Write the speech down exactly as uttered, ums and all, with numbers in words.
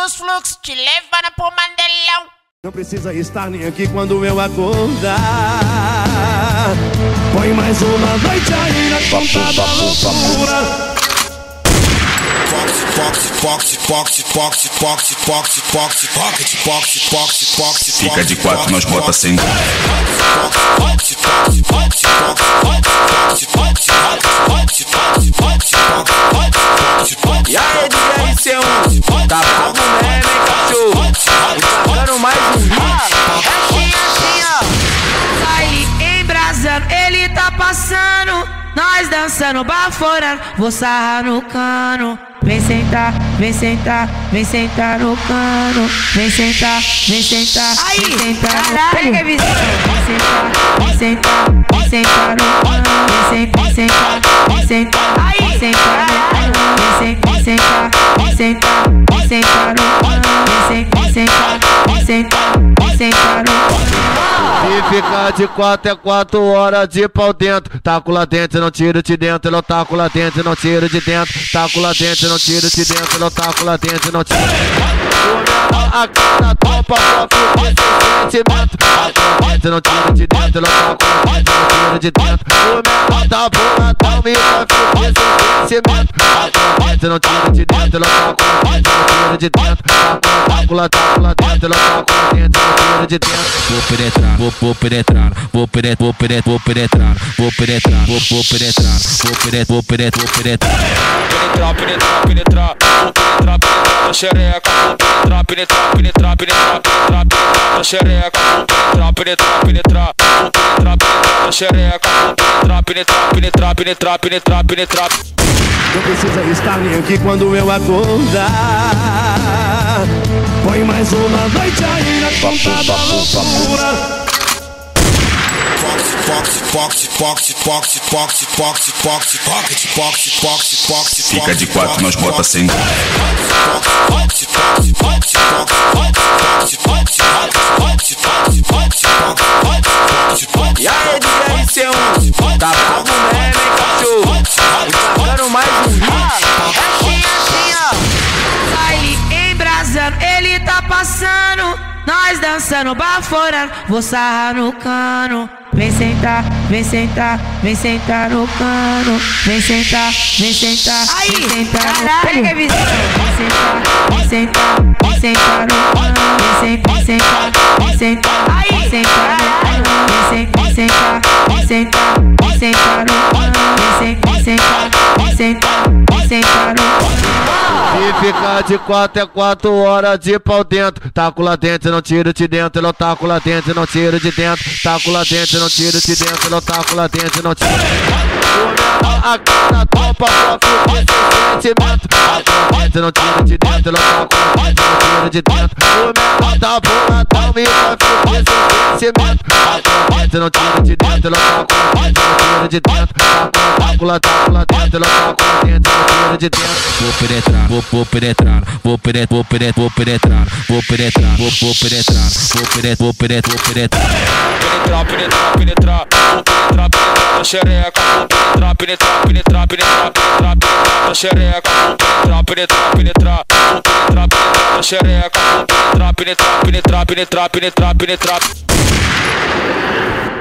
dos fluxos, te levando pro Mandelão. Não precisa estar nem aqui quando eu acordar. Põe mais uma noite aí na conta da loucura. Fica de quatro, nós bota sem. E aí, D J C um, tá bravo mesmo, hein, cachorro? Empatando mais um hit. Assim, assim, ó. Aí, embrasando, ele tá passando. Nós dançando, baforando. Vou sarrar no cano. Vem sentar, vem sentar, vem sentar no cano. Vem sentar, vem sentar, aí, vem sentar no cano. Vem sentar, vem sentar, vem sentar no cano. Vem sentar, vem sentar, aí, sentar no cano. Vem sentar, vem sentar, vem sentar no cano. Vem sentar, vem sentar, vem sentar no cano. E ficar de quatro é quatro horas de pau dentro. Taco lá dentro, não tiro de dentro. Eu taco lá dentro, não tiro de dentro. Taco lá dentro, não tiro de dentro. Eu taco lá dentro, não tiro. O menor aqui na topa, sofre esse sentimento. Taco lá dentro, não tiro de dentro. Eu taco lá dentro, não tiro de dentro. O menor tá boladão, me sofre esse sentimento. Taco lá dentro, não tiro de dentro. Eu taco lá dentro, não tiro de dentro. Taco lá, taco lá dentro. Eu taco lá dentro, não tiro de dentro. Vou penetrar, vou, vou penetrar, vou penetrar, vou penetrar, vou penetrar, vou penetrar, vou, vou penetrar, vou penetrar, vou penetrar, vou penetrar. Penetrar, penetrar, penetrar, vou penetrar, penetrar na xereca. Vou penetrar, penetrar, penetrar, penetrar, penetrar, penetrar na xereca. Vou penetrar, penetrar, penetrar, vou penetrar, penetrar na xereca. Vou penetrar, penetrar, penetrar, penetrar, penetrar, penetrar. Não precisa estar nem aqui quando eu acordar. Põe mais uma noite aí na conta da loucura. Fica de quatro, nós bota sem. E aí, D J C um, tá bravo mesmo, hein, cachorro? Empatando mais um hit. Assim, assim, ó. Aí, embrasando, ele tá passando. Nós dançando, baforando. Vou sarrar no cano. Vem sentar, vem sentar, vem sentar no cano. Vem sentar, vem sentar, aí, vem sentar no cano. Vem sentar, vem sentar, vem sentar no cano. Vem sentar, vem sentar, aí, sentar no cano. Vem sentar, vem sentar, vem sentar no cano. Vem sentar, vem sentar, vem sentar no cano. E ficar de quatro é quatro horas de pau dentro. Taco lá dentro, não tiro de dentro. Eu taco lá dentro, não tiro de dentro. Taco lá dentro, não tiro de dentro. Eu taco lá dentro, não tiro. O menor aqui na topa, sofre esse sentimento. Taco lá dentro, não tiro de dentro. Eu taco lá dentro, não tiro de dentro. O menor tá boladão, me sofre esse sentimento. Taco lá dentro, não tiro de dentro. Eu taco lá dentro, não tiro de dentro. Taco lá, taco lá dentro. Eu taco lá dentro, não tiro de dentro. Vou penetrar, vou, vou penetrar, vou penetrar, vou penetrar, vou penetrar, vou penetrar, vou, vou penetrar, vou penetrar, vou penetrar, vou penetrar. Penetrar, penetrar, penetrar, vou penetrar, penetrar na xereca. Vou penetrar, penetrar, penetrar, penetrar, penetrar, penetrar na xereca. Vou penetrar, penetrar, penetrar, vou penetrar, penetrar na xereca. Vou penetrar, penetrar, penetrar, penetrar, penetrar, penetrar.